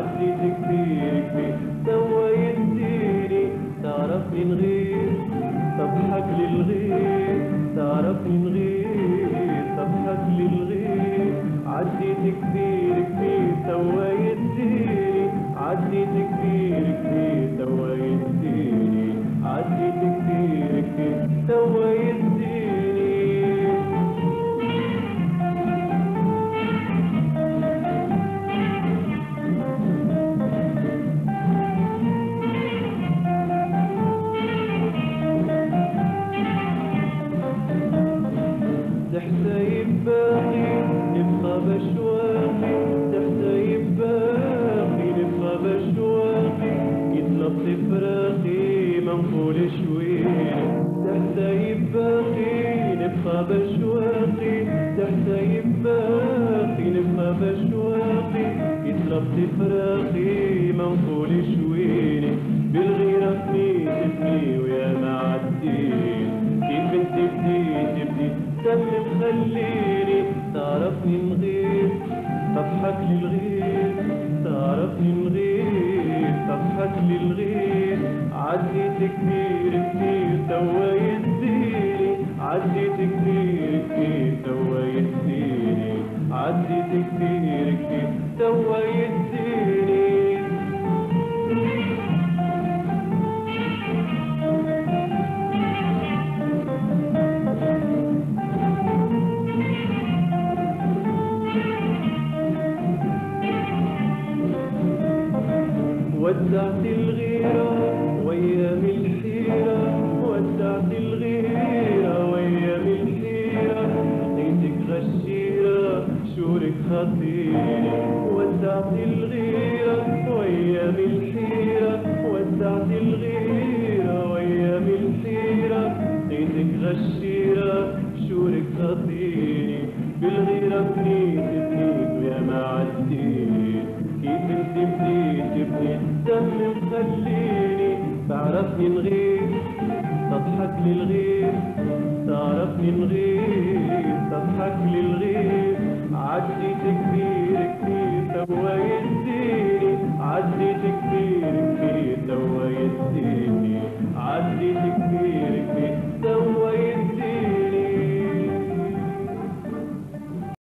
عديت كتير كتير سوا يديني تعرفني نغير تضحك للغير تعرفني نغير تضحك للغير عديت كتير كتير سوا يديني عديت كتير كتير سوا يديني عديت كتير كتير سوا يديني تحسايب باقي نبقى بشواقي تحسايب باقي نبقى بشواقي يطلب فراقي منقول شويني تحسايب باقي نبقى بشواقي تحسايب باقي نبقى بشواقي يطلب فراقي منقول شويني بالغيرة فنيتني ويا ما عديت كيف انت بديت تمم خليني تعرفني نغير تضحك للغير تعرفني نغير تضحك للغير عديت كتير كتير سوا يديني عديت كتير كتير سوا يديني عديت كتير كتير سوا يديني ودعت الغيرة وأيام الحيرة ودعت الغيرة وأيام الحيرة لقيتك غشيرة شورك خطيري ودعت الغيرة وأيام الحيرة ودعت الغيرة وأيام الحيرة لقيتك غشيرة شورك خطيري بالغيرة بنيت ويا ما عديت كيف انت بديت دم مخليني تعرفني نغير تضحك للغير تعرفني نغير تضحك للغير عديت كتير كتير سوا